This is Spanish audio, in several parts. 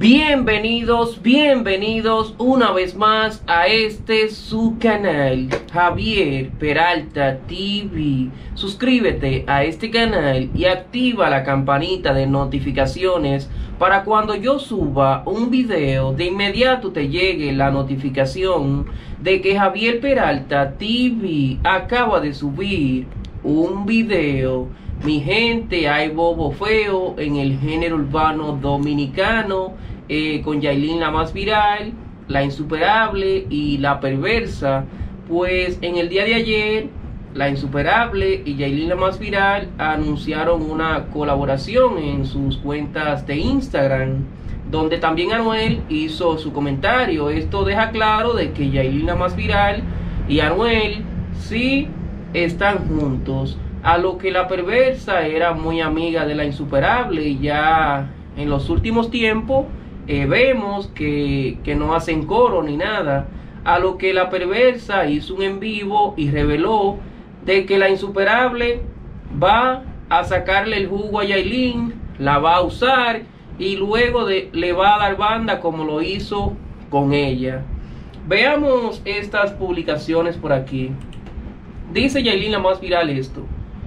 Bienvenidos una vez más a su canal, Javier Peralta TV. Suscríbete a este canal y activa la campanita de notificaciones para cuando yo suba un video, de inmediato te llegue la notificación de que Javier Peralta TV acaba de subir un video. Mi gente, hay bobo feo en el género urbano dominicano, con Yailin la más viral, la insuperable y la perversa. Pues en el día de ayer, la insuperable y Yailin la más viral anunciaron una colaboración en sus cuentas de Instagram, donde también Anuel hizo su comentario. Esto deja claro de que Yailin la más viral y Anuel sí están juntos. A lo que la perversa era muy amiga de la insuperable, y ya en los últimos tiempos vemos que no hacen coro ni nada. A lo que la perversa hizo un en vivo y reveló de que la insuperable va a sacarle el jugo a Yailin, la va a usar y luego le va a dar banda como lo hizo con ella. Veamos estas publicaciones por aquí. Dice Yailin la más viral esto: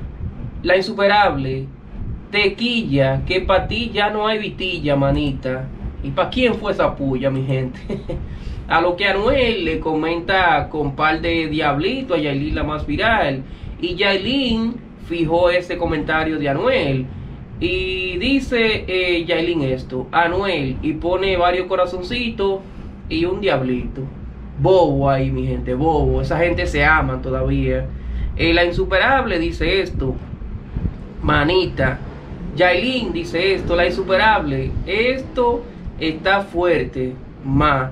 la insuperable, tequilla, que para ti ya no hay vitilla, manita. ¿Y para quién fue esa puya, mi gente? A lo que Anuel le comenta con par de diablito a Yailin la más viral. Y Yailin fijó ese comentario de Anuel. Y dice Yailin esto: Anuel, y pone varios corazoncitos y un diablito. Bobo ahí, mi gente, bobo. Esa gente se aman todavía. La insuperable dice esto: manita. Yailin dice esto: la insuperable, esto está fuerte, ma.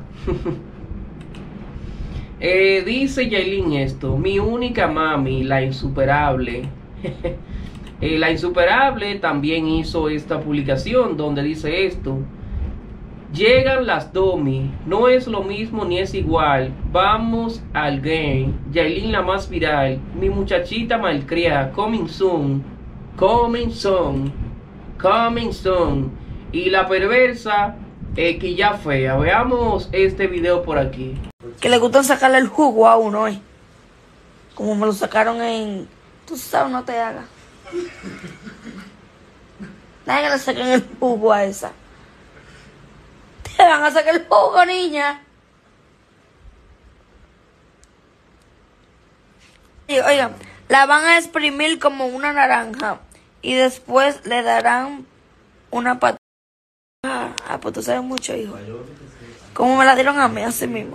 Dice Yailin esto: mi única mami, la insuperable. La insuperable también hizo esta publicación donde dice esto: llegan las domi, no es lo mismo ni es igual, vamos al game. Yailin la más viral, mi muchachita malcriada, coming soon, coming soon, coming soon. Y la perversa, que ya fea. Veamos este video por aquí. Que le gusta sacarle el jugo a uno, como me lo sacaron en... Tú sabes, no te hagas. Nadie le saquen el jugo a esa. Te van a sacar el jugo, niña. Y, oigan, la van a exprimir como una naranja y después le darán una patada. Pues tú sabes mucho, hijo. Como me la dieron a mí, así mismo.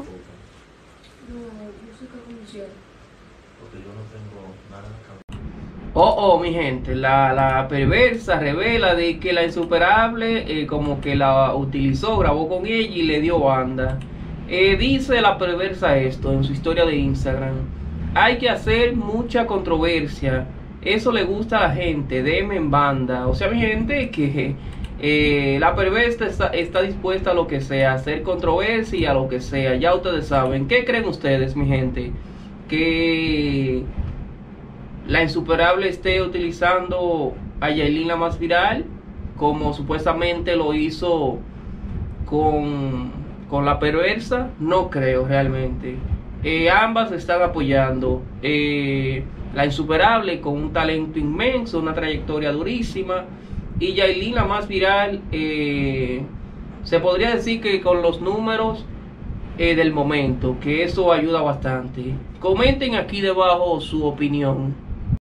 Oh, mi gente, la perversa revela de que la insuperable como que la utilizó, grabó con ella y le dio banda. Dice la perversa esto en su historia de Instagram: hay que hacer mucha controversia, eso le gusta a la gente, deme en banda. O sea, mi gente, que la perversa está dispuesta a lo que sea, a hacer controversia y a lo que sea. Ya ustedes saben. ¿Qué creen ustedes, mi gente? Que la insuperable esté utilizando a Yailin la más viral, como supuestamente lo hizo con la perversa. No creo realmente. Ambas se están apoyando. La insuperable con un talento inmenso, una trayectoria durísima, y Yailin la más viral, se podría decir que con los números del momento, que eso ayuda bastante. Comenten aquí debajo su opinión.